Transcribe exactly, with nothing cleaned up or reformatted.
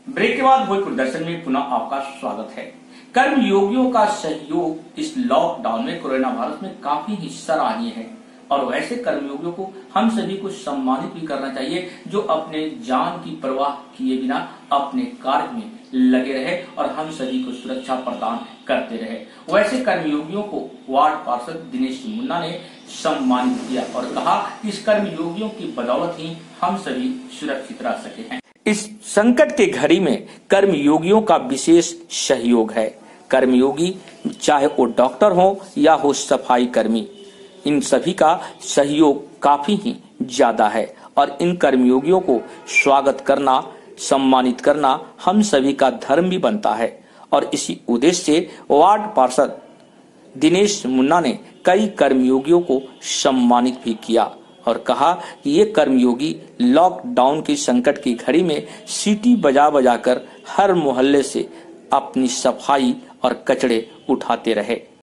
Break के बाद भोजपुर दर्शन में पुनः आपका स्वागत है। कर्मयोगियों का सहयोग इस लॉकडाउन में कोरोना वायरस में काफी ही सराहनीय है और वैसे कर्मयोगियों को हम सभी को सम्मानित भी करना चाहिए जो अपने जान की परवाह किए बिना अपने कार्य में लगे रहे और हम सभी को सुरक्षा प्रदान करते रहे। वैसे कर्मयोगियों को वार्ड पार्षद दिनेश मुन्ना ने सम्मानित किया और कहा कि इस कर्मयोगियों की बदौलत ही हम सभी सुरक्षित रह सके हैं। इस संकट के घड़ी में कर्मयोगियों का विशेष सहयोग है। कर्मयोगी चाहे वो डॉक्टर हो या हो सफाई कर्मी, इन सभी का सहयोग काफी ही ज्यादा है और इन कर्मयोगियों को स्वागत करना, सम्मानित करना हम सभी का धर्म भी बनता है। और इसी उद्देश्य से वार्ड पार्षद दिनेश मुन्ना ने कई कर्मयोगियों को सम्मानित भी किया और कहा कि ये कर्मयोगी लॉकडाउन की संकट की घड़ी में सीटी बजा बजा कर हर मोहल्ले से अपनी सफाई और कचरे उठाते रहे।